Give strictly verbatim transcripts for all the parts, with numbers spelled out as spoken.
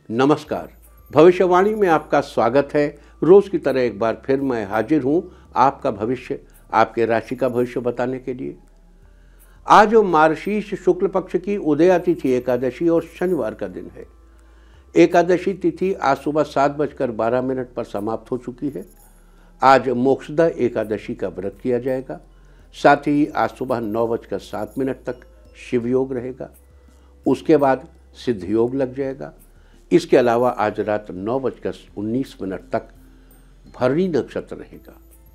नमस्कार, भविष्यवाणी में आपका स्वागत है। रोज की तरह एक बार फिर मैं हाजिर हूं आपका भविष्य, आपके राशि का भविष्य बताने के लिए। आज मार्गशीर्ष शुक्ल पक्ष की उदया तिथि एकादशी और शनिवार का दिन है। एकादशी तिथि आज सुबह सात बजकर बारह मिनट पर समाप्त हो चुकी है। आज मोक्षदा एकादशी का व्रत किया जाएगा। साथ ही आज सुबह नौ बजकर सात मिनट तक शिव योग रहेगा। उसके बाद सिद्ध योग लग जाएगा। इसके अलावा आज रात नौ बजकर उन्नीस मिनट तक भरणी नक्षत्र रहेगा।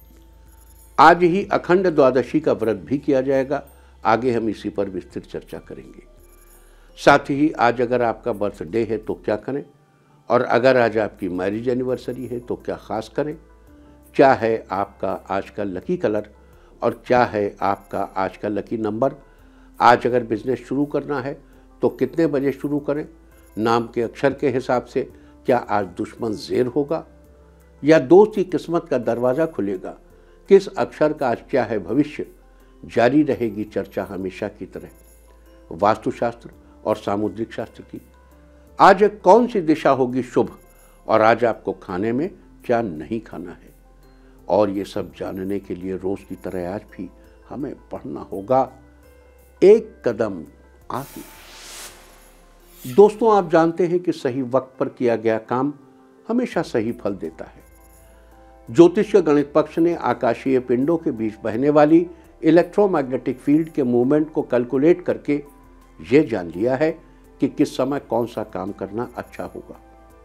आज ही अखंड द्वादशी का व्रत भी किया जाएगा। आगे हम इसी पर विस्तृत चर्चा करेंगे। साथ ही आज अगर आपका बर्थडे है तो क्या करें, और अगर आज आपकी मैरिज एनिवर्सरी है तो क्या खास करें, क्या है आपका आज का लकी कलर और क्या है आपका आज का लकी नंबर। आज अगर बिजनेस शुरू करना है तो कितने बजे शुरू करें, नाम के अक्षर के हिसाब से क्या आज दुश्मन ज़ेर होगा या दोस्त की किस्मत का दरवाज़ा खुलेगा, किस अक्षर का आज क्या है भविष्य। जारी रहेगी चर्चा हमेशा की तरह वास्तुशास्त्र और सामुद्रिक शास्त्र की। आज कौन सी दिशा होगी शुभ और आज आपको खाने में क्या नहीं खाना है, और ये सब जानने के लिए रोज की तरह आज भी हमें पढ़ना होगा एक कदम आगे। दोस्तों, आप जानते हैं कि सही वक्त पर किया गया काम हमेशा सही फल देता है। ज्योतिष के गणित पक्ष ने आकाशीय पिंडों के बीच बहने वाली इलेक्ट्रोमैग्नेटिक फील्ड के मूवमेंट को कैलकुलेट करके यह जान लिया है कि किस समय कौन सा काम करना अच्छा होगा।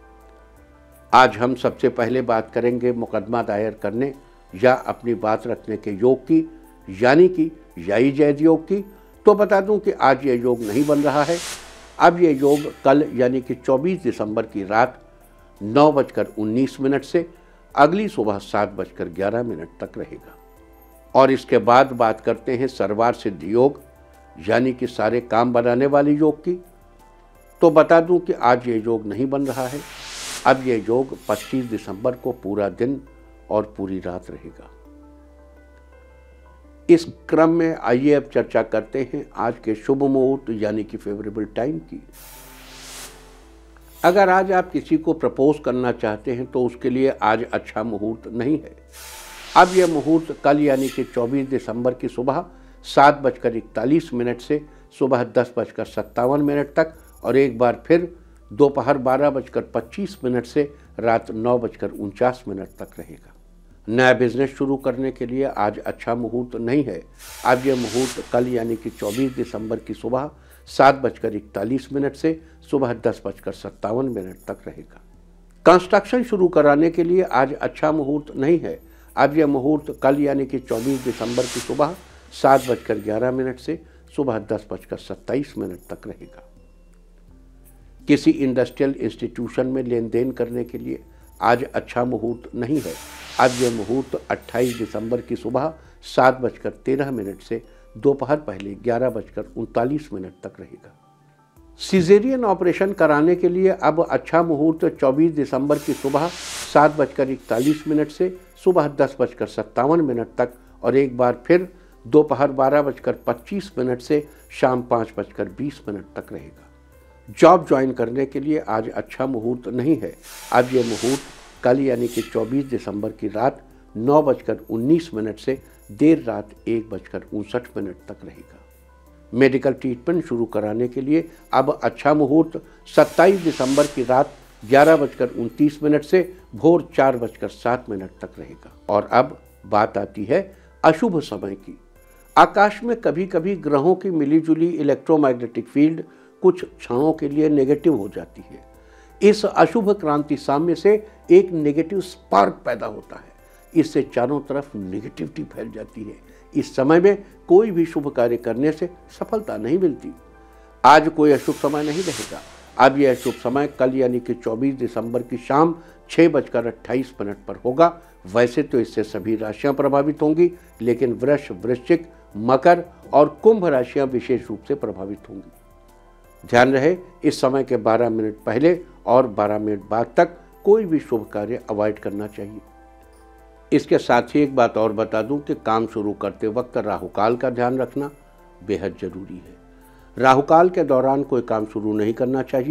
आज हम सबसे पहले बात करेंगे मुकदमा दायर करने या अपनी बात रखने के योग की, यानी कि याई जैद योग की। तो बता दूं कि आज यह योग नहीं बन रहा है। अब यह योग कल यानी कि चौबीस दिसंबर की रात नौ बजकर उन्नीस मिनट से अगली सुबह सात बजकर ग्यारह मिनट तक रहेगा। और इसके बाद बात करते हैं सर्वार सिद्ध योग यानी कि सारे काम बनाने वाले योग की। तो बता दूं कि आज ये योग नहीं बन रहा है। अब यह योग पच्चीस दिसंबर को पूरा दिन और पूरी रात रहेगा। इस क्रम में आइए अब चर्चा करते हैं आज के शुभ मुहूर्त यानी कि फेवरेबल टाइम की। अगर आज आप किसी को प्रपोज करना चाहते हैं तो उसके लिए आज अच्छा मुहूर्त नहीं है। अब यह मुहूर्त कल यानी कि चौबीस दिसंबर की सुबह सात बजकर इकतालीस मिनट से सुबह दस बजकर सत्तावन मिनट तक और एक बार फिर दोपहर बारह बजकर पच्चीस मिनट से रात नौ बजकर उनचास मिनट तक रहेगा। नया बिजनेस शुरू करने के लिए आज अच्छा मुहूर्त नहीं है। अब यह मुहूर्त कल यानी कि चौबीस दिसंबर की सुबह सात बजकर इकतालीस मिनट से सुबह दस बजकर सत्तावन मिनट तक रहेगा। कंस्ट्रक्शन शुरू कराने के लिए आज अच्छा मुहूर्त नहीं है। अब यह मुहूर्त कल यानी कि चौबीस दिसंबर की सुबह सात बजकर ग्यारह मिनट से सुबह दस बजकर सत्ताईस मिनट तक रहेगा। किसी इंडस्ट्रियल इंस्टीट्यूशन में लेन देन करने के लिए आज अच्छा मुहूर्त नहीं है। अब यह मुहूर्त अट्ठाईस दिसंबर की सुबह सात बजकर तेरह मिनट से दोपहर पहले ग्यारह बजकर उनतालीस मिनट तक रहेगा। सिजेरियन ऑपरेशन कराने के लिए अब अच्छा मुहूर्त चौबीस दिसंबर की सुबह सात बजकर इकतालीस मिनट से सुबह दस बजकर सत्तावन मिनट तक और एक बार फिर दोपहर बारह बजकर पच्चीस मिनट से शाम पाँच बजकर बीस मिनट तक रहेगा। जॉब ज्वाइन करने के लिए आज अच्छा मुहूर्त नहीं है। अब यह मुहूर्त कल यानी कि चौबीस दिसंबर की रात नौ बजकर उन्नीस मिनट से देर रात एक बजकर उनसठ मिनट तक रहेगा। मेडिकल ट्रीटमेंट शुरू कराने के लिए अब अच्छा मुहूर्त सत्ताईस दिसंबर की रात ग्यारह बजकर उनतीस मिनट से भोर चार बजकर सात मिनट तक रहेगा। और अब बात आती है अशुभ समय की। आकाश में कभी कभी ग्रहों की मिलीजुली इलेक्ट्रोमैग्नेटिक फील्ड कुछ क्षणों के लिए नेगेटिव हो जाती है। इस अशुभ क्रांति साम्य से एक नेगेटिव स्पार्क पैदा होता है। इससे चारों तरफ नेगेटिविटी फैल जाती है। इस समय में कोई भी शुभ कार्य करने से सफलता नहीं मिलती। आज कोई अशुभ समय नहीं रहेगा। अब यह शुभ समय कल यानी कि चौबीस दिसंबर की शाम छः बजकर अट्ठाईस मिनट पर होगा। वैसे तो इससे सभी राशियां प्रभावित होंगी, लेकिन वृष, वृश्चिक, मकर और कुंभ राशियां विशेष रूप से प्रभावित होंगी। ध्यान रहे, इस समय के बारह मिनट पहले और बारह मिनट बाद तक कोई भी शुभ कार्य अवॉइड करना चाहिए। इसके साथ ही एक बात और बता दूं कि काम शुरू करते वक्त राहुकाल का ध्यान रखना बेहद जरूरी है। राहुकाल के दौरान कोई काम शुरू नहीं करना चाहिए।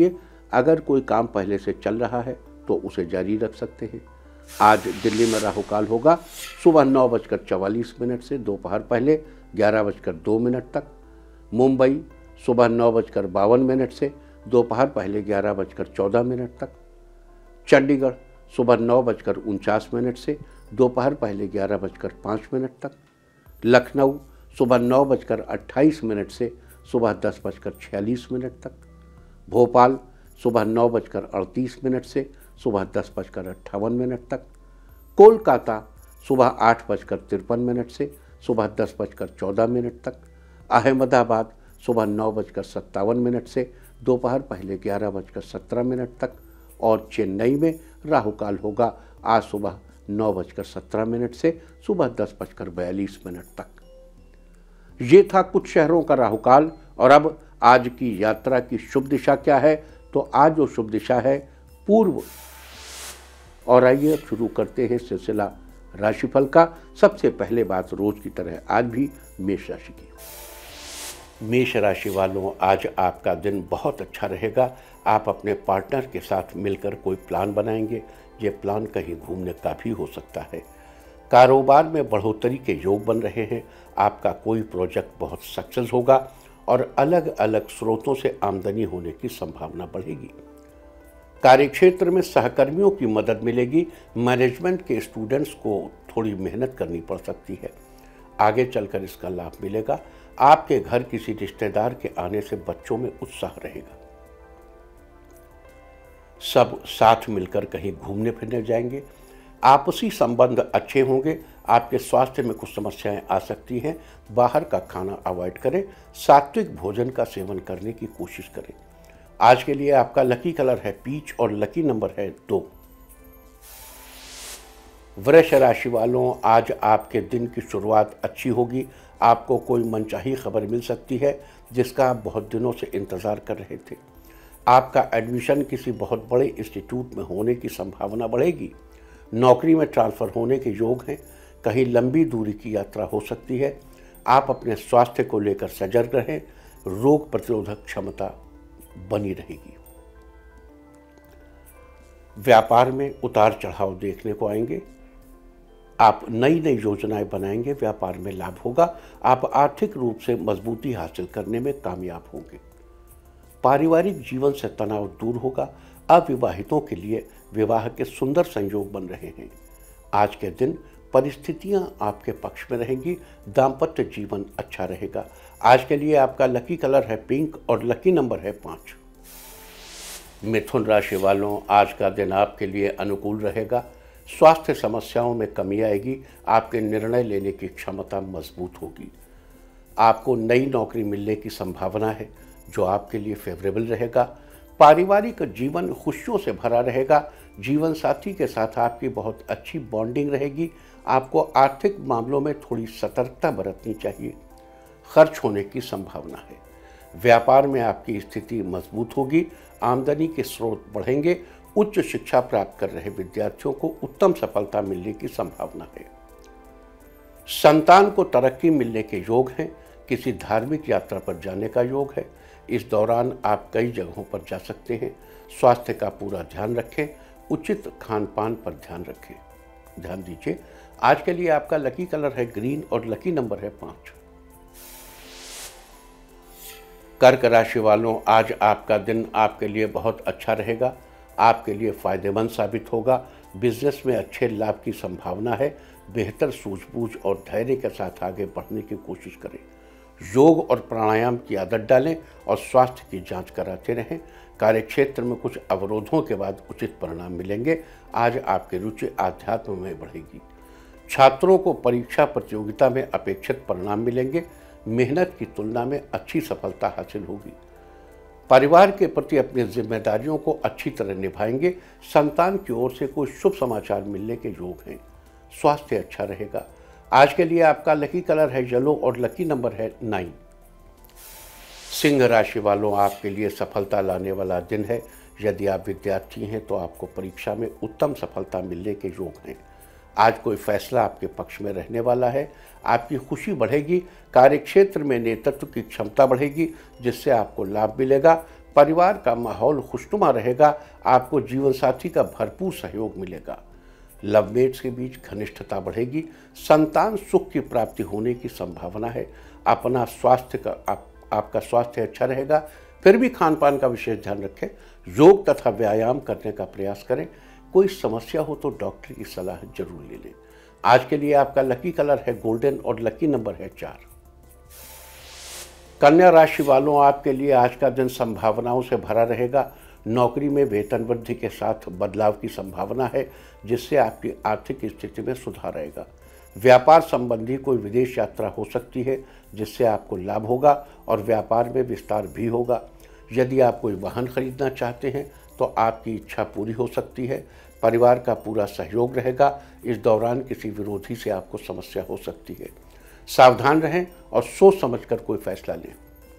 अगर कोई काम पहले से चल रहा है तो उसे जारी रख सकते हैं। आज दिल्ली में राहु काल होगा सुबह नौ बजकर चवालीस मिनट से दोपहर पहले ग्यारह बजकर दो मिनट तक। मुंबई सुबह नौ बजकर बावन मिनट से दोपहर पहले ग्यारह बजकर चौदह मिनट तक। चंडीगढ़ सुबह नौ बजकर उनचास मिनट से दोपहर पहले ग्यारह बजकर पाँच मिनट तक। लखनऊ सुबह नौ बजकर अट्ठाईस मिनट से सुबह दस बजकर छियालीस मिनट तक। भोपाल सुबह नौ बजकर अड़तीस मिनट से सुबह दस बजकर अट्ठावन मिनट तक। कोलकाता सुबह आठ बजकर तिरपन मिनट से सुबह दस बजकर चौदह मिनट तक। अहमदाबाद सुबह नौ बजकर सत्तावन मिनट से दोपहर पहले ग्यारह बजकर सत्रह मिनट तक। और चेन्नई में राहु काल होगा आज सुबह नौ बजकर सत्रह मिनट से सुबह दस बजकर बयालीस मिनट तक। ये था कुछ शहरों का राहु काल। और अब आज की यात्रा की शुभ दिशा क्या है, तो आज जो शुभ दिशा है पूर्व। और आइए अब शुरू करते हैं सिलसिला राशिफल का। सबसे पहले बात रोज की तरह आज भी मेष राशि की। मेष राशि वालों, आज आपका दिन बहुत अच्छा रहेगा। आप अपने पार्टनर के साथ मिलकर कोई प्लान बनाएंगे। ये प्लान कहीं घूमने का भी हो सकता है। कारोबार में बढ़ोतरी के योग बन रहे हैं। आपका कोई प्रोजेक्ट बहुत सक्सेस होगा और अलग अलग स्रोतों से आमदनी होने की संभावना बढ़ेगी। कार्यक्षेत्र में सहकर्मियों की मदद मिलेगी। मैनेजमेंट के स्टूडेंट्स को थोड़ी मेहनत करनी पड़ सकती है, आगे चलकर इसका लाभ मिलेगा। आपके घर किसी रिश्तेदार के आने से बच्चों में उत्साह रहेगा। सब साथ मिलकर कहीं घूमने फिरने जाएंगे। आपसी संबंध अच्छे होंगे। आपके स्वास्थ्य में कुछ समस्याएं आ सकती हैं। बाहर का खाना अवॉइड करें। सात्विक भोजन का सेवन करने की कोशिश करें। आज के लिए आपका लकी कलर है पीच और लकी नंबर है दो। वृष राशि वालों, आज आपके दिन की शुरुआत अच्छी होगी। आपको कोई मनचाही खबर मिल सकती है जिसका आप बहुत दिनों से इंतज़ार कर रहे थे। आपका एडमिशन किसी बहुत बड़े इंस्टीट्यूट में होने की संभावना बढ़ेगी। नौकरी में ट्रांसफ़र होने के योग हैं। कहीं लंबी दूरी की यात्रा हो सकती है। आप अपने स्वास्थ्य को लेकर सजग रहें। रोग प्रतिरोधक क्षमता बनी रहेगी। व्यापार में उतार चढ़ाव देखने को आएंगे। आप नई नई योजनाएं बनाएंगे। व्यापार में लाभ होगा। आप आर्थिक रूप से मजबूती हासिल करने में कामयाब होंगे। पारिवारिक जीवन से तनाव दूर होगा। अविवाहितों के लिए विवाह के सुंदर संयोग बन रहे हैं। आज के दिन परिस्थितियां आपके पक्ष में रहेंगी। दाम्पत्य जीवन अच्छा रहेगा। आज के लिए आपका लकी कलर है पिंक और लकी नंबर है पाँच। मिथुन राशि वालों, आज का दिन आपके लिए अनुकूल रहेगा। स्वास्थ्य समस्याओं में कमी आएगी। आपके निर्णय लेने की क्षमता मजबूत होगी। आपको नई नौकरी मिलने की संभावना है जो आपके लिए फेवरेबल रहेगा। पारिवारिक जीवन खुशियों से भरा रहेगा। जीवन साथी के साथ आपकी बहुत अच्छी बॉन्डिंग रहेगी। आपको आर्थिक मामलों में थोड़ी सतर्कता बरतनी चाहिए। खर्च होने की संभावना है। व्यापार में आपकी स्थिति मजबूत होगी। आमदनी के स्रोत बढ़ेंगे। उच्च शिक्षा प्राप्त कर रहे विद्यार्थियों को उत्तम सफलता मिलने की संभावना है। संतान को तरक्की मिलने के योग हैं। किसी धार्मिक यात्रा पर जाने का योग है। इस दौरान आप कई जगहों पर जा सकते हैं। स्वास्थ्य का पूरा ध्यान रखें। उचित खान पान पर ध्यान रखें ध्यान दीजिए। आज के लिए आपका लकी कलर है ग्रीन और लकी नंबर है पाँच। कर्क राशि वालों, आज आपका दिन आपके लिए बहुत अच्छा रहेगा। आपके लिए फ़ायदेमंद साबित होगा। बिजनेस में अच्छे लाभ की संभावना है। बेहतर सूझबूझ और धैर्य के साथ आगे बढ़ने की कोशिश करें। योग और प्राणायाम की आदत डालें और स्वास्थ्य की जांच कराते रहें। कार्यक्षेत्र में कुछ अवरोधों के बाद उचित परिणाम मिलेंगे। आज आपकी रुचि आध्यात्म में बढ़ेगी। छात्रों को परीक्षा प्रतियोगिता में अपेक्षित परिणाम मिलेंगे। मेहनत की तुलना में अच्छी सफलता हासिल होगी। परिवार के प्रति अपनी जिम्मेदारियों को अच्छी तरह निभाएंगे। संतान की ओर से कोई शुभ समाचार मिलने के योग हैं। स्वास्थ्य अच्छा रहेगा। आज के लिए आपका लकी कलर है येलो और लकी नंबर है नाइन। सिंह राशि वालों, आपके लिए सफलता लाने वाला दिन है। यदि आप विद्यार्थी हैं तो आपको परीक्षा में उत्तम सफलता मिलने के योग हैं। आज कोई फैसला आपके पक्ष में रहने वाला है। आपकी खुशी बढ़ेगी। कार्यक्षेत्र में नेतृत्व की क्षमता बढ़ेगी जिससे आपको लाभ मिलेगा। परिवार का माहौल खुशनुमा रहेगा। आपको जीवन साथी का भरपूर सहयोग मिलेगा। लवमेट्स के बीच घनिष्ठता बढ़ेगी। संतान सुख की प्राप्ति होने की संभावना है। अपना स्वास्थ्य का आप, आपका स्वास्थ्य अच्छा रहेगा। फिर भी खान पान का विशेष ध्यान रखें। योग तथा व्यायाम करने का प्रयास करें। कोई समस्या हो तो डॉक्टर की सलाह जरूर ले लें। आज के लिए आपका लकी कलर है गोल्डन और लकी नंबर है चार। कन्या राशि वालों, आपके लिए आज का दिन संभावनाओं से भरा रहेगा। नौकरी में वेतन वृद्धि के साथ बदलाव की संभावना है, जिससे आपकी आर्थिक स्थिति में सुधार आएगा। व्यापार संबंधी कोई विदेश यात्रा हो सकती है, जिससे आपको लाभ होगा और व्यापार में विस्तार भी होगा। यदि आप कोई वाहन खरीदना चाहते हैं तो आपकी इच्छा पूरी हो सकती है। परिवार का पूरा सहयोग रहेगा। इस दौरान किसी विरोधी से आपको समस्या हो सकती है। सावधान रहें और सोच समझकर कोई फैसला लें।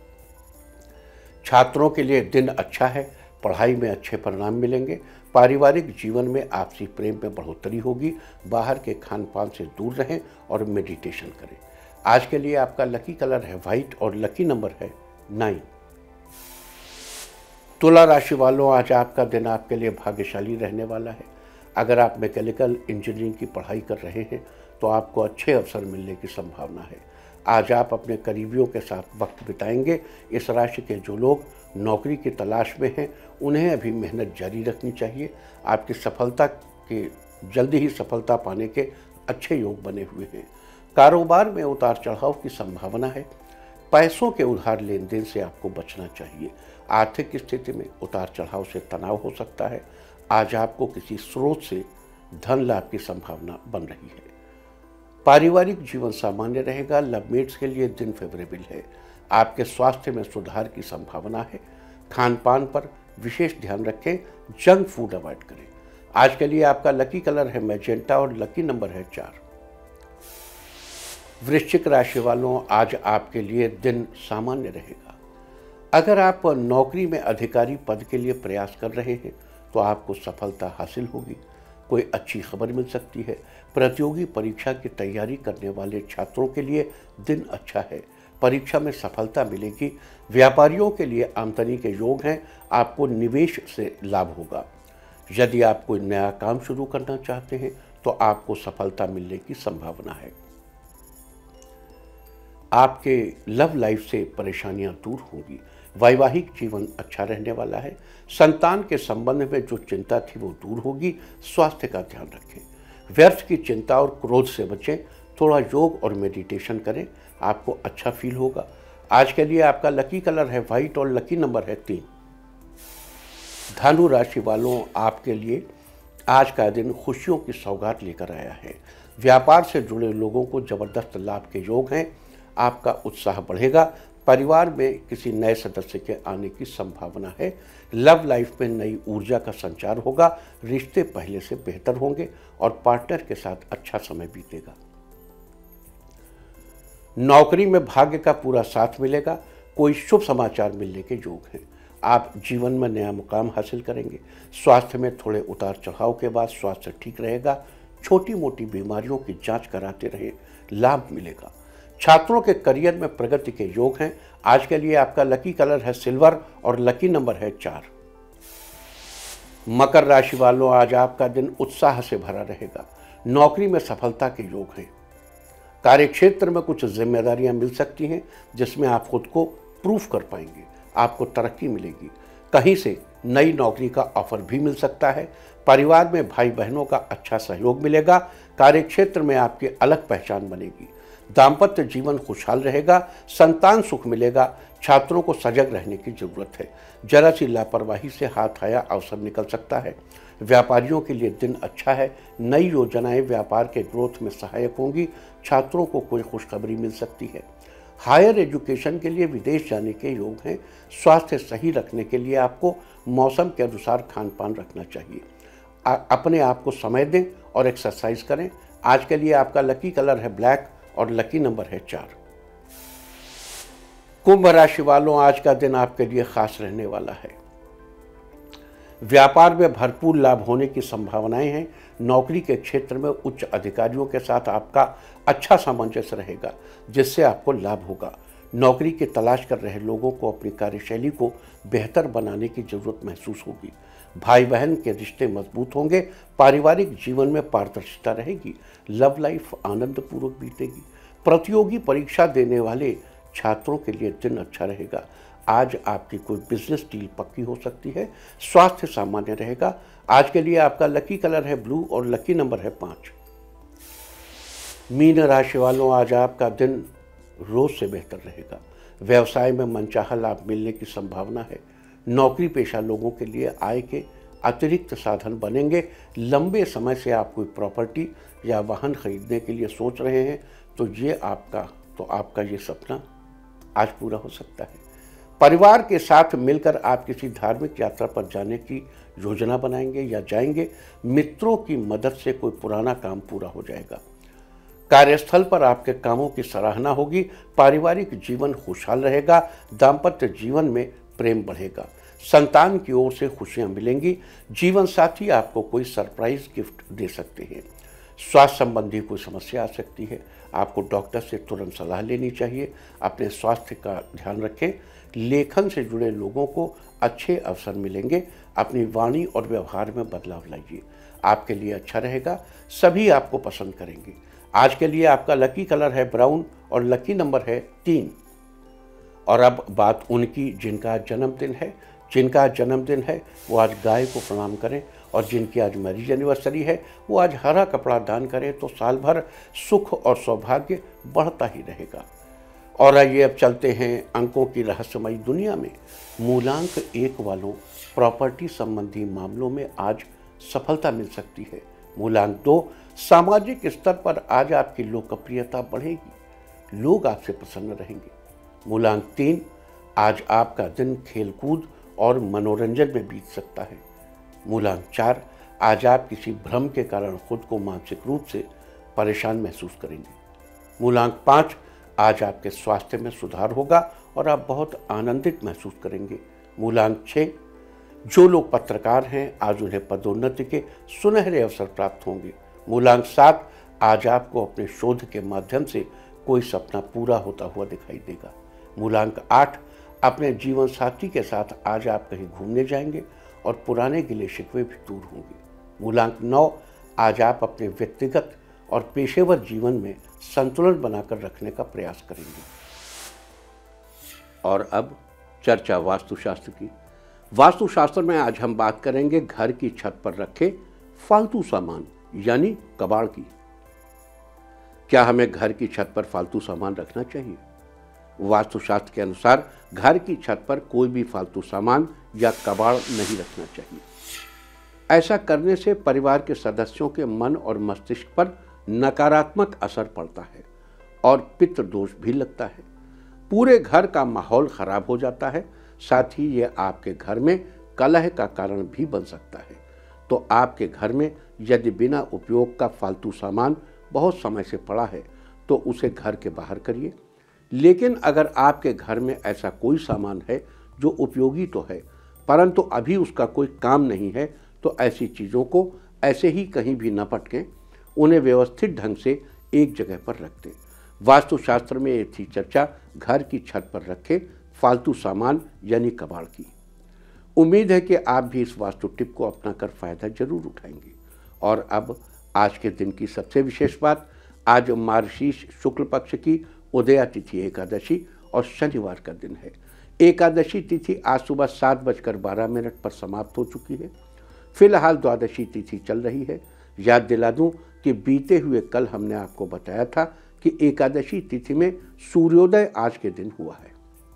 छात्रों के लिए दिन अच्छा है। पढ़ाई में अच्छे परिणाम मिलेंगे। पारिवारिक जीवन में आपसी प्रेम में बढ़ोतरी होगी। बाहर के खान पान से दूर रहें और मेडिटेशन करें। आज के लिए आपका लकी कलर है व्हाइट और लकी नंबर है नाइन। तुला राशि वालों, आज आपका दिन आपके लिए भाग्यशाली रहने वाला है। अगर आप मैकेनिकल इंजीनियरिंग की पढ़ाई कर रहे हैं तो आपको अच्छे अवसर मिलने की संभावना है। आज आप अपने करीबियों के साथ वक्त बिताएंगे। इस राशि के जो लोग नौकरी की तलाश में हैं, उन्हें अभी मेहनत जारी रखनी चाहिए। आपकी सफलता के जल्दी ही सफलता पाने के अच्छे योग बने हुए हैं। कारोबार में उतार चढ़ाव की संभावना है। पैसों के उधार लेन देन से आपको बचना चाहिए। आर्थिक स्थिति में उतार चढ़ाव से तनाव हो सकता है। आज आपको किसी स्रोत से धन लाभ की संभावना बन रही है। पारिवारिक जीवन सामान्य रहेगा। लवमेट्स के लिए दिन फेवरेबल है। आपके स्वास्थ्य में सुधार की संभावना है। खान पान पर विशेष ध्यान रखें। जंक फूड अवॉइड करें। आज के लिए आपका लकी कलर है मैजेंटा और लकी नंबर है चार। वृश्चिक राशि वालों, आज आपके लिए दिन सामान्य रहेगा। अगर आप नौकरी में अधिकारी पद के लिए प्रयास कर रहे हैं तो आपको सफलता हासिल होगी। कोई अच्छी खबर मिल सकती है। प्रतियोगी परीक्षा की तैयारी करने वाले छात्रों के लिए दिन अच्छा है। परीक्षा में सफलता मिलेगी। व्यापारियों के लिए आमदनी के योग हैं। आपको निवेश से लाभ होगा। यदि आप कोई नया काम शुरू करना चाहते हैं तो आपको सफलता मिलने की संभावना है। आपके लव लाइफ से परेशानियां दूर होंगी। वैवाहिक जीवन अच्छा रहने वाला है। संतान के संबंध में जो चिंता थी वो दूर होगी। स्वास्थ्य का ध्यान रखें। व्यर्थ की चिंता और क्रोध से बचें। थोड़ा योग और मेडिटेशन करें। आपको अच्छा फील होगा। आज के लिए आपका लकी कलर है व्हाइट और लकी नंबर है तीन। धनु राशि वालों, आपके लिए आज का दिन खुशियों की सौगात लेकर आया है। व्यापार से जुड़े लोगों को जबरदस्त लाभ के योग हैं। आपका उत्साह बढ़ेगा। परिवार में किसी नए सदस्य के आने की संभावना है। लव लाइफ में नई ऊर्जा का संचार होगा। रिश्ते पहले से बेहतर होंगे और पार्टनर के साथ अच्छा समय बीतेगा। नौकरी में भाग्य का पूरा साथ मिलेगा। कोई शुभ समाचार मिलने के योग हैं। आप जीवन में नया मुकाम हासिल करेंगे। स्वास्थ्य में थोड़े उतार चढ़ाव के बाद स्वास्थ्य ठीक रहेगा। छोटी मोटी बीमारियों की जांच कराते रहें, लाभ मिलेगा। छात्रों के करियर में प्रगति के योग हैं। आज के लिए आपका लकी कलर है सिल्वर और लकी नंबर है चार। मकर राशि वालों, आज आपका दिन उत्साह से भरा रहेगा। नौकरी में सफलता के योग हैं। कार्यक्षेत्र में कुछ जिम्मेदारियां मिल सकती हैं, जिसमें आप खुद को प्रूफ कर पाएंगे। आपको तरक्की मिलेगी। कहीं से नई नौकरी का ऑफर भी मिल सकता है। परिवार में भाई बहनों का अच्छा सहयोग मिलेगा। कार्यक्षेत्र में आपकी अलग पहचान बनेगी। दाम्पत्य जीवन खुशहाल रहेगा। संतान सुख मिलेगा। छात्रों को सजग रहने की जरूरत है। जरा सी लापरवाही से हाथ आया अवसर निकल सकता है। व्यापारियों के लिए दिन अच्छा है। नई योजनाएं व्यापार के ग्रोथ में सहायक होंगी। छात्रों को कोई खुशखबरी मिल सकती है। हायर एजुकेशन के लिए विदेश जाने के योग हैं। स्वास्थ्य सही रखने के लिए आपको मौसम के अनुसार खान पान रखना चाहिए। आ, अपने आप को समय दें और एक्सरसाइज करें। आज के लिए आपका लकी कलर है ब्लैक और लकी नंबर है चार। कुंभ राशि वालों, आज का दिन आपके लिए खास रहने वाला है। व्यापार में भरपूर लाभ होने की संभावनाएं हैं। नौकरी के क्षेत्र में उच्च अधिकारियों के साथ आपका अच्छा सामंजस्य रहेगा, जिससे आपको लाभ होगा। नौकरी की तलाश कर रहे लोगों को अपनी कार्यशैली को बेहतर बनाने की जरूरत महसूस होगी। भाई बहन के रिश्ते मजबूत होंगे। पारिवारिक जीवन में पारदर्शिता रहेगी। लव लाइफ आनंदपूर्वक बीतेगी। प्रतियोगी परीक्षा देने वाले छात्रों के लिए दिन अच्छा रहेगा। आज आपकी कोई बिजनेस डील पक्की हो सकती है। स्वास्थ्य सामान्य रहेगा। आज के लिए आपका लकी कलर है ब्लू और लकी नंबर है पाँच। मीन राशि वालों, आज आपका दिन रोज से बेहतर रहेगा। व्यवसाय में मनचाहा लाभ मिलने की संभावना है। नौकरी पेशा लोगों के लिए आय के अतिरिक्त साधन बनेंगे। लंबे समय से आप कोई प्रॉपर्टी या वाहन खरीदने के लिए सोच रहे हैं तो ये आपका तो आपका ये सपना आज पूरा हो सकता है। परिवार के साथ मिलकर आप किसी धार्मिक यात्रा पर जाने की योजना बनाएंगे या जाएंगे। मित्रों की मदद से कोई पुराना काम पूरा हो जाएगा। कार्यस्थल पर आपके कामों की सराहना होगी। पारिवारिक जीवन खुशहाल रहेगा। दाम्पत्य जीवन में प्रेम बढ़ेगा। संतान की ओर से खुशियां मिलेंगी। जीवन साथी आपको कोई सरप्राइज गिफ्ट दे सकते हैं। स्वास्थ्य संबंधी कोई समस्या आ सकती है। आपको डॉक्टर से तुरंत सलाह लेनी चाहिए। अपने स्वास्थ्य का ध्यान रखें। लेखन से जुड़े लोगों को अच्छे अवसर मिलेंगे। अपनी वाणी और व्यवहार में बदलाव लाइए। आपके लिए अच्छा रहेगा। सभी आपको पसंद करेंगे। आज के लिए आपका लकी कलर है ब्राउन और लकी नंबर है तीन। और अब बात उनकी जिनका जन्मदिन है। जिनका जन्मदिन है वो आज गाय को प्रणाम करें, और जिनकी आज मैरिज एनिवर्सरी है वो आज हरा कपड़ा दान करें तो साल भर सुख और सौभाग्य बढ़ता ही रहेगा। और आइए अब चलते हैं अंकों की रहस्यमयी दुनिया में। मूलांक एक वालों, प्रॉपर्टी संबंधी मामलों में आज सफलता मिल सकती है। मूलांक दो, सामाजिक स्तर पर आज आपकी लोकप्रियता बढ़ेगी। लोग आपसे प्रसन्न रहेंगे। मूलांक तीन, आज आपका दिन खेलकूद और मनोरंजन में बीत सकता है। मूलांक चार, आज आप किसी भ्रम के कारण खुद को मानसिक रूप से परेशान महसूस करेंगे। मूलांक पाँच, आज आपके स्वास्थ्य में सुधार होगा और आप बहुत आनंदित महसूस करेंगे। मूलांक छः, जो लोग पत्रकार हैं आज उन्हें पदोन्नति के सुनहरे अवसर प्राप्त होंगे। मूलांक सात, आज आपको अपने शोध के माध्यम से कोई सपना पूरा होता हुआ दिखाई देगा। मूलांक आठ, अपने जीवन साथी के साथ आज आप कहीं घूमने जाएंगे और पुराने गिले शिकवे भी दूर होंगे। मूलांक नौ, आज आप अपने व्यक्तिगत और पेशेवर जीवन में संतुलन बनाकर रखने का प्रयास करेंगे। और अब चर्चा वास्तुशास्त्र की। वास्तुशास्त्र में आज हम बात करेंगे घर की छत पर रखे फालतू सामान यानी कबाड़ की। क्या हमें घर की छत पर फालतू सामान रखना चाहिए? वास्तुशास्त्र के अनुसार घर की छत पर कोई भी फालतू सामान या कबाड़ नहीं रखना चाहिए। ऐसा करने से परिवार के सदस्यों के मन और मस्तिष्क पर नकारात्मक असर पड़ता है और पितृ दोष भी लगता है। पूरे घर का माहौल खराब हो जाता है। साथ ही ये आपके घर में कलह का कारण भी बन सकता है। तो आपके घर में यदि बिना उपयोग का फालतू सामान बहुत समय से पड़ा है तो उसे घर के बाहर करिए। लेकिन अगर आपके घर में ऐसा कोई सामान है जो उपयोगी तो है परंतु अभी उसका कोई काम नहीं है तो ऐसी चीज़ों को ऐसे ही कहीं भी न पटकें। उन्हें व्यवस्थित ढंग से एक जगह पर रख दें। वास्तुशास्त्र में ये थी चर्चा घर की छत पर रखे फालतू सामान यानी कबाड़ की। उम्मीद है कि आप भी इस वास्तु टिप को अपनाकर फायदा जरूर उठाएंगे। और अब आज के दिन की सबसे विशेष बात, आज मार्गशीर्ष शुक्ल पक्ष की उदया तिथि एकादशी और शनिवार का दिन है। एकादशी तिथि आज सुबह सात बजकर बारह मिनट पर समाप्त हो चुकी है। फिलहाल द्वादशी तिथि चल रही है। याद दिला दूं कि बीते हुए कल हमने आपको बताया था कि एकादशी तिथि में सूर्योदय आज के दिन हुआ है।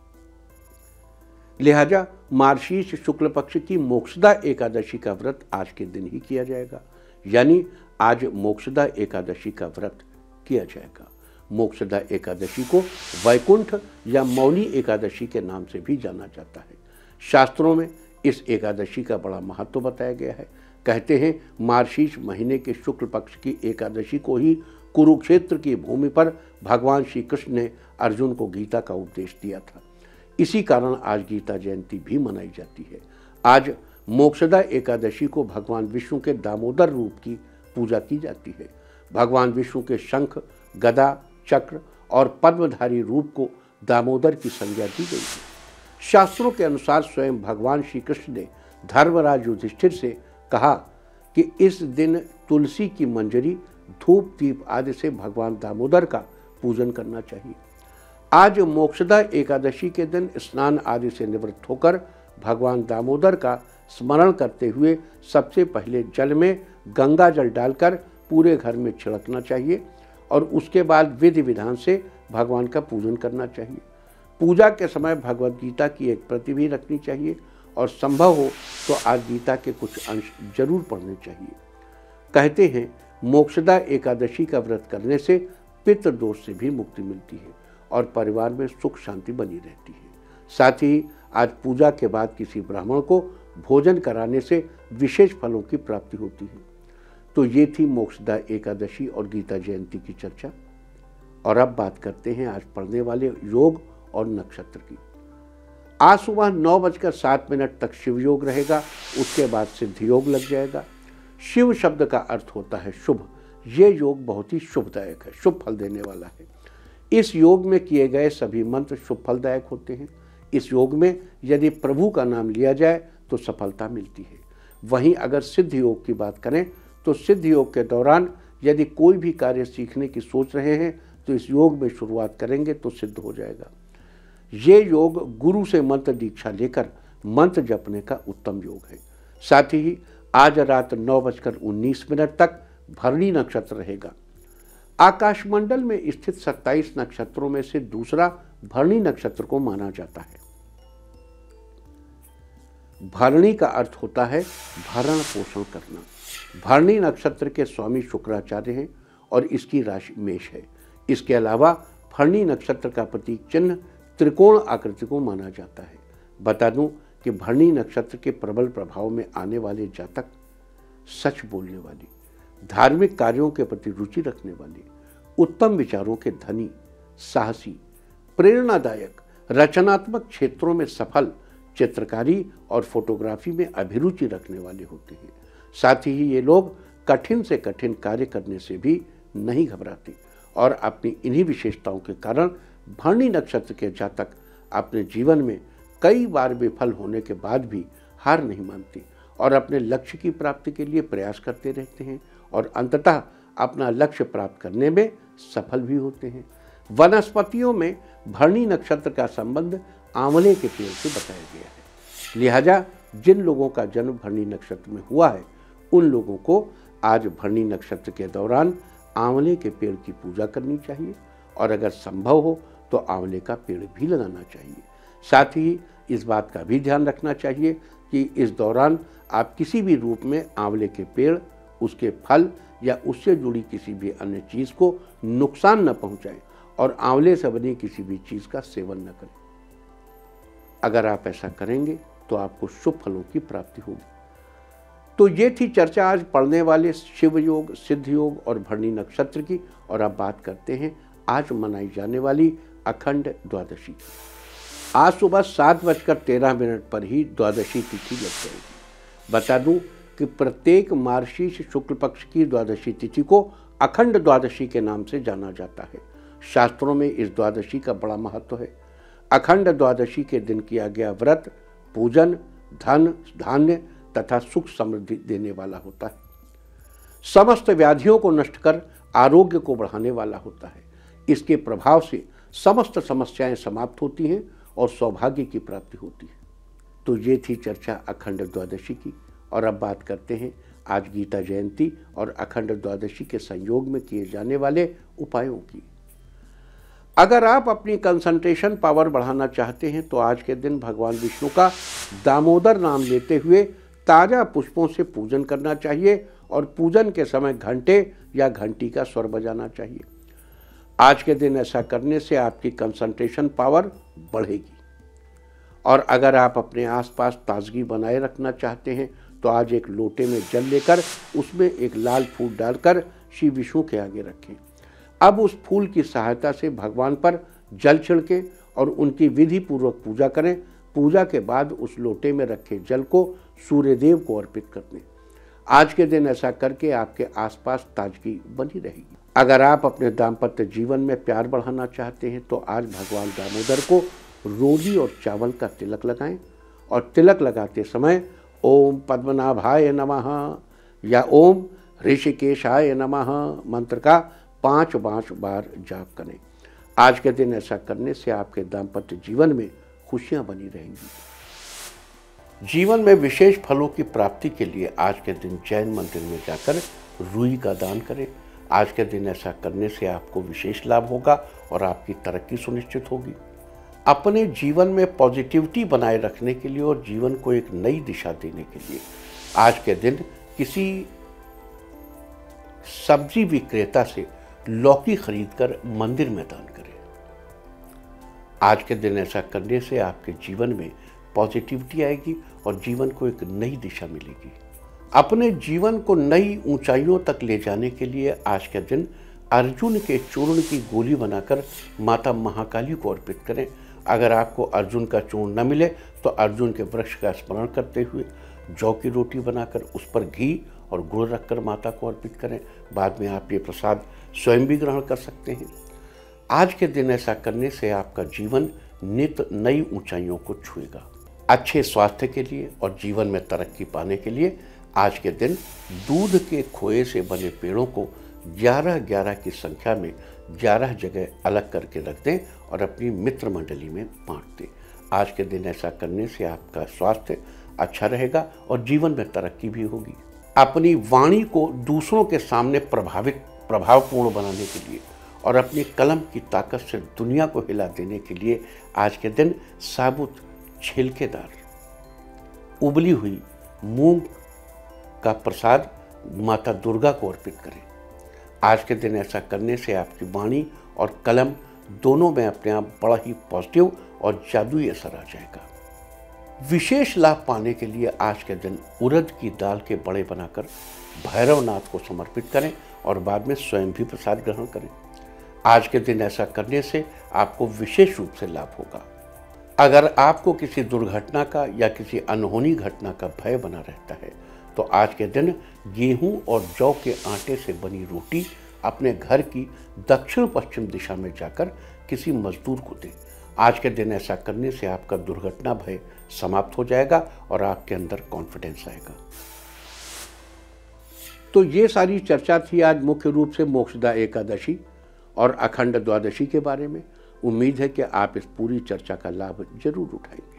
लिहाजा मार्गशीर्ष शुक्ल पक्ष की मोक्षदा एकादशी का व्रत आज के दिन ही किया जाएगा। यानी आज मोक्षदा एकादशी का व्रत किया जाएगा। मोक्षदा एकादशी को वैकुंठ या मौनी एकादशी के नाम से भी जाना जाता है। शास्त्रों में इस एकादशी का बड़ा महत्व बताया गया है। कहते हैं मार्गशीर्ष महीने के शुक्ल पक्ष की एकादशी को ही कुरुक्षेत्र की भूमि पर भगवान श्री कृष्ण ने अर्जुन को गीता का उपदेश दिया था। इसी कारण आज गीता जयंती भी मनाई जाती है। आज मोक्षदा एकादशी को भगवान विष्णु के दामोदर रूप की पूजा की जाती है। भगवान विष्णु के शंख, गदा, चक्र और पद्मधारी रूप को दामोदर की संज्ञा दी गई है। शास्त्रों के अनुसार स्वयं भगवान श्री कृष्ण ने धर्मराज युधिष्ठिर से कहा कि इस दिन तुलसी की मंजरी, धूप दीप आदि से भगवान दामोदर का पूजन करना चाहिए। आज मोक्षदा एकादशी के दिन स्नान आदि से निवृत्त होकर भगवान दामोदर का स्मरण करते हुए सबसे पहले जल में गंगा जल डालकर पूरे घर में छिड़कना चाहिए और उसके बाद विधि विधान से भगवान का पूजन करना चाहिए। पूजा के समय भगवद गीता की एक प्रति भी रखनी चाहिए और संभव हो तो आज गीता के कुछ अंश जरूर पढ़ने चाहिए। कहते हैं मोक्षदा एकादशी का व्रत करने से पितृ दोष से भी मुक्ति मिलती है और परिवार में सुख शांति बनी रहती है। साथ ही आज पूजा के बाद किसी ब्राह्मण को भोजन कराने से विशेष फलों की प्राप्ति होती है। तो ये थी मोक्षदा एकादशी और गीता जयंती की चर्चा। और अब बात करते हैं आज पढ़ने वाले योग और नक्षत्र की। आज सुबह नौ बजकर सात मिनट तक शिव योग रहेगा, उसके बाद सिद्ध योग लग जाएगा। शिव शब्द का अर्थ होता है शुभ। ये योग बहुत ही शुभदायक है, शुभ फल देने वाला है। इस योग में किए गए सभी मंत्र शुभ फलदायक होते हैं। इस योग में यदि प्रभु का नाम लिया जाए तो सफलता मिलती है। वहीं अगर सिद्ध योग की बात करें तो सिद्ध योग के दौरान यदि कोई भी कार्य सीखने की सोच रहे हैं तो इस योग में शुरुआत करेंगे तो सिद्ध हो जाएगा। ये योग गुरु से मंत्र दीक्षा लेकर मंत्र जपने का उत्तम योग है। साथ ही आज रात नौ बजकर उन्नीस मिनट तक भरणी नक्षत्र रहेगा। आकाशमंडल में स्थित सत्ताईस नक्षत्रों में से दूसरा भरणी नक्षत्र को माना जाता है। भरणी का अर्थ होता है भरण पोषण करना। भरणी नक्षत्र के स्वामी शुक्राचार्य हैं और इसकी राशि मेष है। इसके अलावा भरणी नक्षत्र का प्रतीक चिन्ह त्रिकोण आकृति को माना जाता है। बता दूं कि भरणी नक्षत्र के प्रबल प्रभाव में आने वाले जातक सच बोलने वाली, धार्मिक कार्यों के प्रति रुचि रखने वाले, उत्तम विचारों के धनी, साहसी, प्रेरणादायक, रचनात्मक क्षेत्रों में सफल, चित्रकारी और फोटोग्राफी में अभिरुचि रखने वाले होते हैं। साथ ही ये लोग कठिन से कठिन कार्य करने से भी नहीं घबराते और अपनी इन्हीं विशेषताओं के कारण भरणी नक्षत्र के जातक अपने जीवन में कई बार विफल होने के बाद भी हार नहीं मानते और अपने लक्ष्य की प्राप्ति के लिए प्रयास करते रहते हैं और अंततः अपना लक्ष्य प्राप्त करने में सफल भी होते हैं। वनस्पतियों में भरणी नक्षत्र का संबंध आंवले के पेड़ से बताया गया है। लिहाजा जिन लोगों का जन्म भरणी नक्षत्र में हुआ है उन लोगों को आज भरणी नक्षत्र के दौरान आंवले के पेड़ की पूजा करनी चाहिए और अगर संभव हो तो आंवले का पेड़ भी लगाना चाहिए। साथ ही इस बात का भी ध्यान रखना चाहिए कि इस दौरान आप किसी भी रूप में आंवले के पेड़, उसके फल या उससे जुड़ी किसी भी अन्य चीज़ को नुकसान न पहुंचाएं और आंवले से बनी किसी भी चीज़ का सेवन न करें। अगर आप ऐसा करेंगे तो आपको शुभ फलों की प्राप्ति होगी। तो ये थी चर्चा आज पढ़ने वाले शिव योग, सिद्ध योग और भरणी नक्षत्र की। और अब बात करते हैं आज मनाई जाने वाली अखंड द्वादशी। आज सुबह सात बजकर तेरह मिनट पर ही द्वादशी तिथि लग जाएगी। बता दूं कि प्रत्येक मार्गशीर्ष शुक्ल पक्ष की द्वादशी तिथि को अखंड द्वादशी के नाम से जाना जाता है। शास्त्रों में इस द्वादशी का बड़ा महत्व है। अखंड द्वादशी के दिन किया गया व्रत पूजन धन धान्य तथा सुख समृद्धि देने वाला होता है। समस्त व्याधियों को नष्ट कर आरोग्य को बढ़ाने वाला होता है। इसके प्रभाव से समस्त समस्याएं समाप्त होती हैं और सौभाग्य की प्राप्ति होती है। तो ये थी चर्चा अखंड द्वादशी की। और अब बात करते हैं आज गीता जयंती और अखंड द्वादशी के संयोग में किए जाने वाले उपायों की। अगर आप अपनी कंसंट्रेशन पावर बढ़ाना चाहते हैं तो आज के दिन भगवान विष्णु का दामोदर नाम लेते हुए ताजा पुष्पों से पूजन करना चाहिए और पूजन के समय घंटे या घंटी का स्वर बजाना चाहिए। आज के दिन ऐसा करने से आपकी कंसंट्रेशन पावर बढ़ेगी। और अगर आप अपने आसपास ताजगी बनाए रखना चाहते हैं तो आज एक लोटे में जल लेकर उसमें एक लाल फूल डालकर श्री विष्णु के आगे रखें। अब उस फूल की सहायता से भगवान पर जल छिड़कें और उनकी विधि पूर्वक पूजा करें। पूजा के बाद उस लोटे में रखे जल को सूर्यदेव को अर्पित कर दें। आज के दिन ऐसा करके आपके आसपास ताजगी बनी रहेगी। अगर आप अपने दाम्पत्य जीवन में प्यार बढ़ाना चाहते हैं तो आज भगवान दामोदर को रोली और चावल का तिलक लगाएं और तिलक लगाते समय ओम पद्मनाभाय नमः या ओम ऋषिकेशाय नमः मंत्र का पांच पांच बार जाप करें। आज के दिन ऐसा करने से आपके दाम्पत्य जीवन में खुशियां बनी रहेंगी। जीवन में विशेष फलों की प्राप्ति के लिए आज के दिन जैन मंदिर में जाकर रुई का दान करें। आज के दिन ऐसा करने से आपको विशेष लाभ होगा और आपकी तरक्की सुनिश्चित होगी। अपने जीवन में पॉजिटिविटी बनाए रखने के लिए और जीवन को एक नई दिशा देने के लिए आज के दिन किसी सब्जी विक्रेता से लौकी खरीदकर मंदिर में दान करें। आज के दिन ऐसा करने से आपके जीवन में पॉजिटिविटी आएगी और जीवन को एक नई दिशा मिलेगी। अपने जीवन को नई ऊंचाइयों तक ले जाने के लिए आज के दिन अर्जुन के चूर्ण की गोली बनाकर माता महाकाली को अर्पित करें। अगर आपको अर्जुन का चूर्ण न मिले तो अर्जुन के वृक्ष का स्मरण करते हुए जौ की रोटी बनाकर उस पर घी और गुड़ रखकर माता को अर्पित करें। बाद में आप ये प्रसाद स्वयं भी ग्रहण कर सकते हैं। आज के दिन ऐसा करने से आपका जीवन नित नई ऊंचाइयों को छुएगा। अच्छे स्वास्थ्य के लिए और जीवन में तरक्की पाने के लिए आज के दिन दूध के खोए से बने पेड़ों को ग्यारह ग्यारह की संख्या में ग्यारह जगह अलग करके रख दें और अपनी मित्र मंडली में बांट दें। आज के दिन ऐसा करने से आपका स्वास्थ्य अच्छा रहेगा और जीवन में तरक्की भी होगी। अपनी वाणी को दूसरों के सामने प्रभावित प्रभावपूर्ण बनाने के लिए और अपनी कलम की ताकत से दुनिया को हिला देने के लिए आज के दिन साबुत छिलकेदार उबली हुई मूंग का प्रसाद माता दुर्गा को अर्पित करें। आज के दिन ऐसा करने से आपकी वाणी और कलम दोनों में अपने आप बड़ा ही पॉजिटिव और जादुई असर आ जाएगा। विशेष लाभ पाने के लिए आज के दिन उड़द की दाल के बड़े बनाकर भैरवनाथ को समर्पित करें और बाद में स्वयं भी प्रसाद ग्रहण करें। आज के दिन ऐसा करने से आपको विशेष रूप से लाभ होगा। अगर आपको किसी दुर्घटना का या किसी अनहोनी घटना का भय बना रहता है तो आज के दिन गेहूं और जौ के आटे से बनी रोटी अपने घर की दक्षिण पश्चिम दिशा में जाकर किसी मजदूर को दें। आज के दिन ऐसा करने से आपका दुर्घटना भय समाप्त हो जाएगा और आपके अंदर कॉन्फिडेंस आएगा। तो ये सारी चर्चा थी आज मुख्य रूप से मोक्षदा एकादशी और अखंड द्वादशी के बारे में। उम्मीद है कि आप इस पूरी चर्चा का लाभ जरूर उठाएंगे।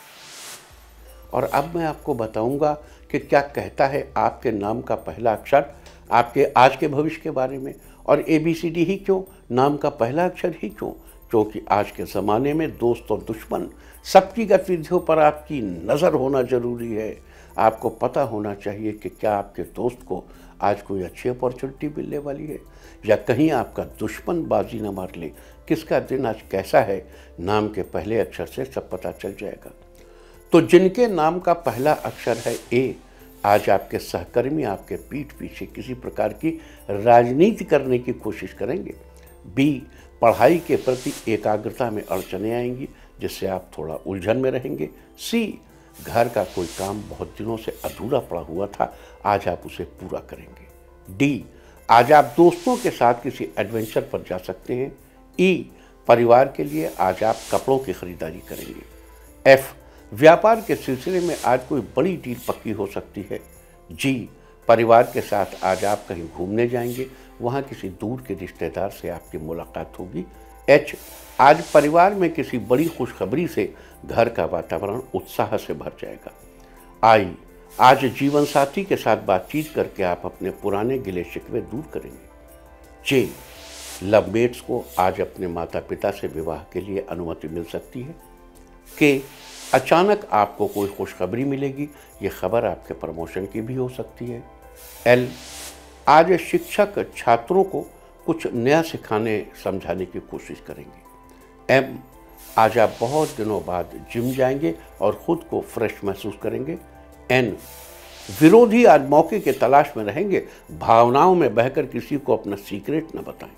और अब मैं आपको बताऊंगा कि क्या कहता है आपके नाम का पहला अक्षर आपके आज के भविष्य के बारे में। और ए बी सी डी ही क्यों, नाम का पहला अक्षर ही क्यों? क्योंकि आज के ज़माने में दोस्त और दुश्मन सबकी गतिविधियों पर आपकी नज़र होना ज़रूरी है। आपको पता होना चाहिए कि क्या आपके दोस्त को आज कोई अच्छी अपॉर्चुनिटी मिलने वाली है या कहीं आपका दुश्मन बाजी न मार ले। किसका दिन आज कैसा है, नाम के पहले अक्षर से सब पता चल जाएगा। तो जिनके नाम का पहला अक्षर है ए, आज आपके सहकर्मी आपके पीठ पीछे किसी प्रकार की राजनीति करने की कोशिश करेंगे। बी, पढ़ाई के प्रति एकाग्रता में अड़चनें आएंगी जिससे आप थोड़ा उलझन में रहेंगे। सी, घर का कोई काम बहुत दिनों से अधूरा पड़ा हुआ था, आज आप उसे पूरा करेंगे। डी, आज आप दोस्तों के साथ किसी एडवेंचर पर जा सकते हैं। ई, परिवार के लिए आज आप कपड़ों की खरीदारी करेंगे। एफ, व्यापार के सिलसिले में आज कोई बड़ी डील पक्की हो सकती है। जी, परिवार के साथ आज आप कहीं घूमने जाएंगे, वहाँ किसी दूर के रिश्तेदार से आपकी मुलाकात होगी। एच, आज परिवार में किसी बड़ी खुशखबरी से घर का वातावरण उत्साह से भर जाएगा। आई, आज जीवन साथी के साथ बातचीत करके आप अपने पुराने गिले शिकवे दूर करेंगे। जे, लवमेट्स को आज अपने माता पिता से विवाह के लिए अनुमति मिल सकती है। के, अचानक आपको कोई खुशखबरी मिलेगी, ये खबर आपके प्रमोशन की भी हो सकती है। एल, आज शिक्षक छात्रों को कुछ नया सिखाने समझाने की कोशिश करेंगे। एम, आज आप बहुत दिनों बाद जिम जाएंगे और ख़ुद को फ्रेश महसूस करेंगे। एन, विरोधी आज मौके के तलाश में रहेंगे, भावनाओं में बहकर किसी को अपना सीक्रेट न बताएं।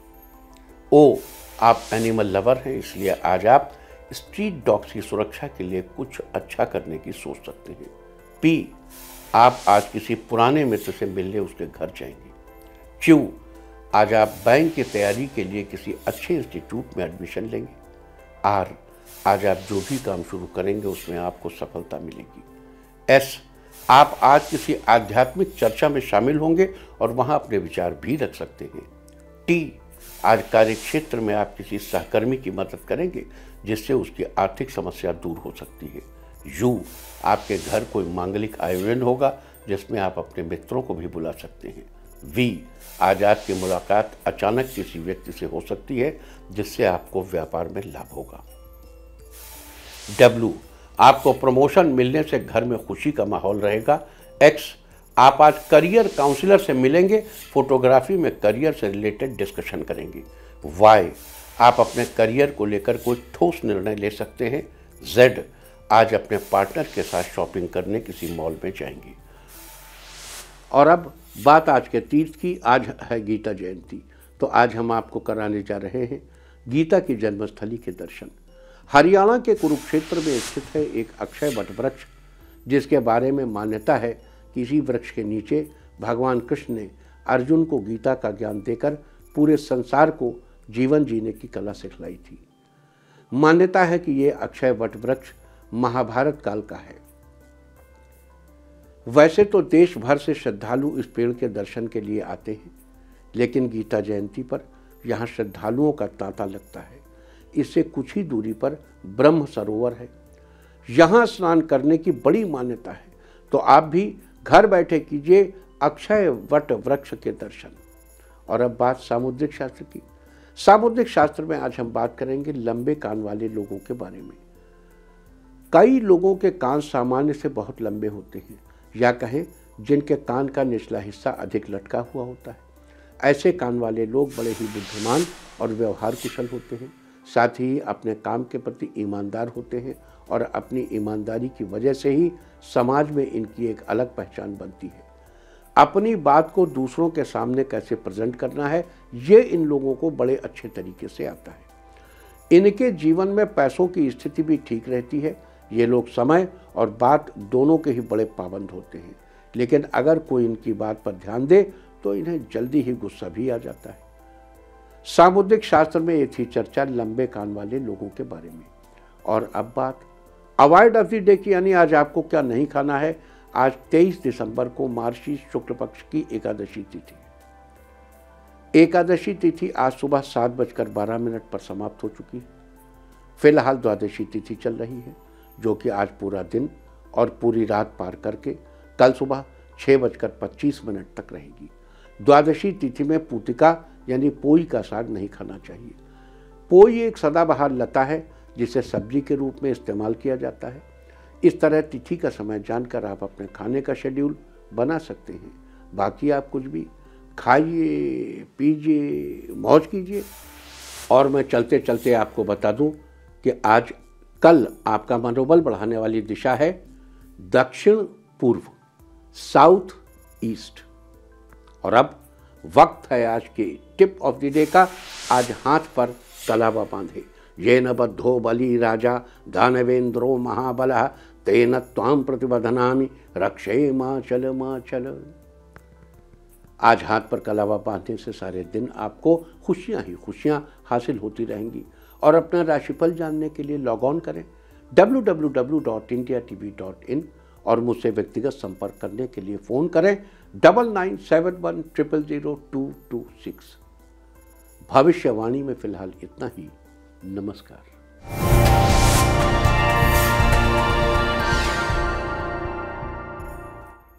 ओ, आप एनिमल लवर हैं, इसलिए आज आप स्ट्रीट डॉग्स की सुरक्षा के लिए कुछ अच्छा करने की सोच सकते हैं। पी, आप आज किसी पुराने मित्र से मिलने उसके घर जाएंगे। क्यू, आज आप बैंक की तैयारी के लिए किसी अच्छे इंस्टीट्यूट में एडमिशन लेंगे। आर, आज आप जो भी काम शुरू करेंगे उसमें आपको सफलता मिलेगी। एस, आप आज किसी आध्यात्मिक चर्चा में शामिल होंगे और वहां अपने विचार भी रख सकते हैं। टी, आज कार्य क्षेत्र में आप किसी सहकर्मी की मदद करेंगे जिससे उसकी आर्थिक समस्या दूर हो सकती है। यू, आपके घर कोई मांगलिक आयोजन होगा जिसमें आप अपने मित्रों को भी बुला सकते हैं। वी, आज आपकी मुलाकात अचानक किसी व्यक्ति से हो सकती है जिससे आपको व्यापार में लाभ होगा। डब्ल्यू, आपको प्रमोशन मिलने से घर में खुशी का माहौल रहेगा। एक्स, आप आज करियर काउंसलर से मिलेंगे, फोटोग्राफी में करियर से रिलेटेड डिस्कशन करेंगे। वाई, आप अपने करियर को लेकर कोई ठोस निर्णय ले सकते हैं। जेड, आज अपने पार्टनर के साथ शॉपिंग करने किसी मॉल में जाएंगे। और अब बात आज के तीर्थ की। आज है गीता जयंती, तो आज हम आपको कराने जा रहे हैं गीता की जन्मस्थली के दर्शन। हरियाणा के कुरुक्षेत्र में स्थित है एक अक्षय वट वृक्ष, जिसके बारे में मान्यता है कि इसी वृक्ष के नीचे भगवान कृष्ण ने अर्जुन को गीता का ज्ञान देकर पूरे संसार को जीवन जीने की कला सिखलाई थी। मान्यता है कि ये अक्षय वट वृक्ष महाभारत काल का है। वैसे तो देश भर से श्रद्धालु इस पेड़ के दर्शन के लिए आते हैं, लेकिन गीता जयंती पर यहाँ श्रद्धालुओं का तांता लगता है। इससे कुछ ही दूरी पर ब्रह्म सरोवर है, यहाँ स्नान करने की बड़ी मान्यता है। तो आप भी घर बैठे कीजिए अक्षय वट वृक्ष के दर्शन। और अब बात सामुद्रिक शास्त्र की। सामुद्रिक शास्त्र में आज हम बात करेंगे लंबे कान वाले लोगों के बारे में। कई लोगों के कान सामान्य से बहुत लंबे होते हैं, या कहें जिनके कान का निचला हिस्सा अधिक लटका हुआ होता है। ऐसे कान वाले लोग बड़े ही बुद्धिमान और व्यवहार कुशल होते हैं, साथ ही अपने काम के प्रति ईमानदार होते हैं और अपनी ईमानदारी की वजह से ही समाज में इनकी एक अलग पहचान बनती है। अपनी बात को दूसरों के सामने कैसे प्रेजेंट करना है, ये इन लोगों को बड़े अच्छे तरीके से आता है। इनके जीवन में पैसों की स्थिति भी ठीक रहती है। ये लोग समय और बात दोनों के ही बड़े पाबंद होते हैं, लेकिन अगर कोई इनकी बात पर ध्यान दे तो इन्हें जल्दी ही गुस्सा भी आ जाता है। सामुद्रिक शास्त्र में ये थी चर्चा लंबे कान वाले लोगों के बारे में। और अब बात अवॉइड ऑफ द डे की, यानी आज आपको क्या नहीं खाना है। आज तेईस दिसंबर को मार्गशीर्ष शुक्ल पक्ष की एकादशी तिथि। एकादशी तिथि आज सुबह सात बजकर बारह मिनट पर समाप्त हो चुकी है। फिलहाल द्वादशी तिथि चल रही है, जो कि आज पूरा दिन और पूरी रात पार करके कल सुबह छः बजकर पच्चीस मिनट तक रहेगी। द्वादशी तिथि में पूतिका यानी पोई का साग नहीं खाना चाहिए। पोई एक सदाबहार लता है जिसे सब्जी के रूप में इस्तेमाल किया जाता है। इस तरह तिथि का समय जानकर आप अपने खाने का शेड्यूल बना सकते हैं। बाकी आप कुछ भी खाइए, पीजिए, मौज कीजिए। और मैं चलते चलते आपको बता दूं कि आज कल आपका मनोबल बढ़ाने वाली दिशा है दक्षिण पूर्व, साउथ ईस्ट। और अब वक्त है आज के टिप ऑफ द डे का। आज हाथ पर कलावा बांधे। ये न बद्धो बलि राजा दानवेंद्रो महाबलः तेन त्वां प्रतिबधनामि रक्षे माचल माचल। आज हाथ पर कलावा बांधने से सारे दिन आपको खुशियां ही खुशियां हासिल होती रहेंगी। और अपना राशिफल जानने के लिए लॉग ऑन करें W W W dot India T V dot in और मुझसे व्यक्तिगत संपर्क करने के लिए फ़ोन करें double nine seven one triple zero two two six. भविष्यवाणी में फिलहाल इतना ही। नमस्कार।